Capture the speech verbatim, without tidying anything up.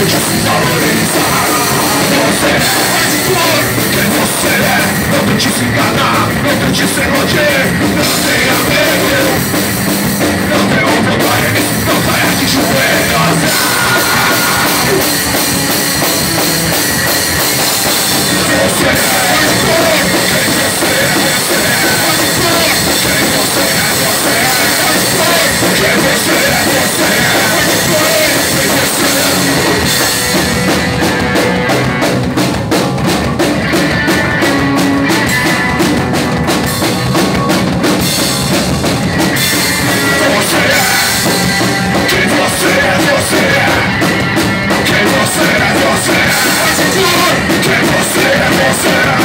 deixe se valorizar. Você é quem você é. Não tente se enganar, não tente se iludir. Não tenha medo, não tenha problemas, não caia de joelhos. Você é quem você é, você é. Quem você é, você é. Quem você é, você é. Quem você é. Quem você é, você é. Quem você é, você é. Quem você é, você é.